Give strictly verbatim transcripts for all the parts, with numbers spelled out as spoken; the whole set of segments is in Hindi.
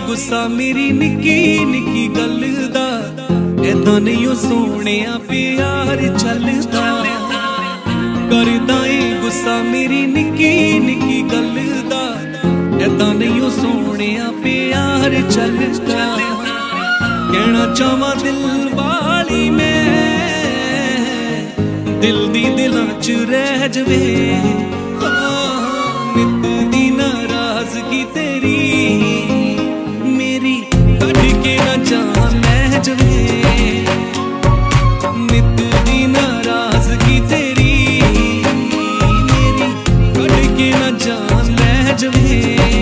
गुस्सा मेरी निक्की निक्की गल दा, ऐदां नहीं ओ सोहणिया प्यार चलदा। करदा ए गुस्सा मेरी निक्की निक्की गल दा, ऐदां नहीं ओ सोहणिया प्यार चलदा। कहना चाहवां दिल वाली मैं, दिल दी दिलां च रह जवे। नित दी नाराजगी तेरी मेरी कढ के ना जान लै जवे। नित दी नाराजगी तेरी मेरी कढ के ना जान लै जवे।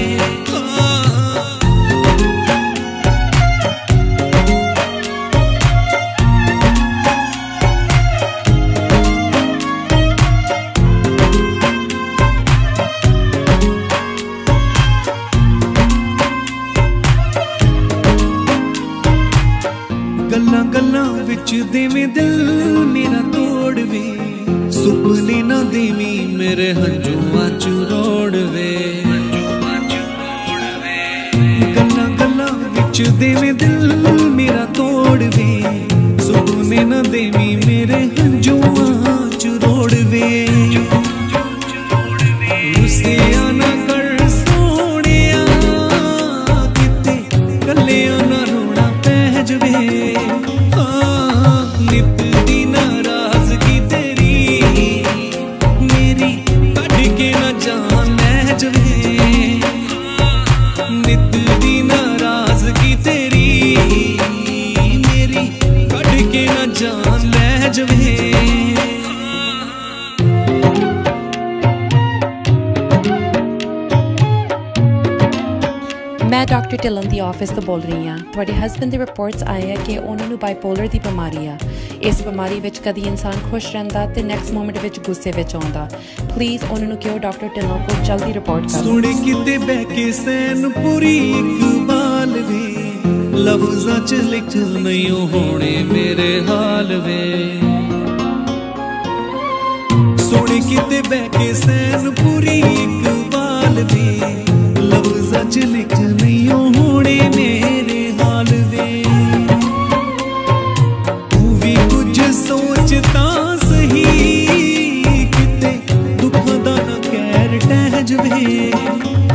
गल्लां गल्लां विच देवें दिल मेरा तोड़वे, सुपने ना देवीं मेरे हंजुआं च रोड़वे। गल्लां गल्लां विच देवें दिल मेरा तोड़वे, सुपने ना देवीं मेरे हंजुआं च रोड़वे। रुसिया ना कर सोहणिया, किते कल्लिया ना रोना पै जवे। नित दी नाराजगी तेरी मेरी कढ के ना जान लै जवे। नित दी नाराजगी तेरी मेरी कढ के ना जान लै जवे। मैं डॉक्टर ढिल्लन दी ऑफिस तो बोल रही हाँ। तुहाडे हस्बैंड दी रिपोर्ट्स आए हैं कि उन्होंने बाइपोलर दी बीमारी आ। इस बीमारी विच कदी इंसान खुश रहिंदा ते नैक्सट मोमेंट विच गुस्से विच आउंदा। प्लीज उन्होंने कहो डॉक्टर ढिल्लन को जल्दी रिपोर्ट करो। सुण किते बह के सैन पूरी इकबाल वे, लफ्ज़ां च लिख नहीं होने मेरे हाल वे। सुण किते बह के सैन पूरी इकबाल वे, लफ्ज़ां च लिख नहीं होने मेरे हाल वे। तू भी कुछ सोचता सही, किते दुखां दा ना कहर टह जवे।